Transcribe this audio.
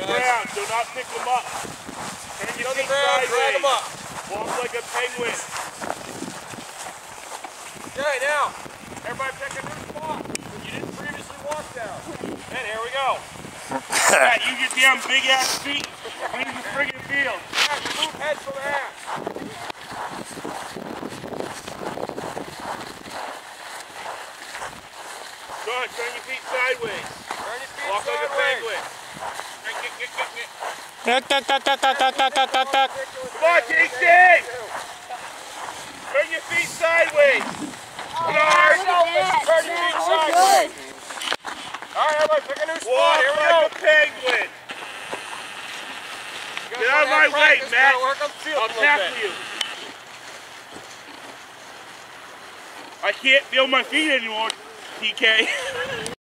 the ground. Do not pick them up. Turn your feet sideways. Them up. Walk like a penguin. Okay, now, everybody pick a new spot that you didn't previously walk down. And here we go. Yeah, use your damn big ass feet. Clean the friggin' field. Yeah, remove head from ass. Good, turn your feet sideways. Turn your feet Walk like a penguin. Come on, JC! Turn your feet sideways. Guard. Turn your feet sideways. All right, everybody, pick a new spot. Walk Here we like go. a penguin. Get out of my way, Matt. I'll tackle you. I can't feel my feet anymore, TK.